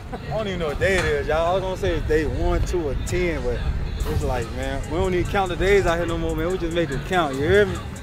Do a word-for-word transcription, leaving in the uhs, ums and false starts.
I don't even know what day it is, y'all. I was gonna say it's day one, two, or ten, but it's like, man, we don't even count the days out here no more, man. We just make them count, you hear me?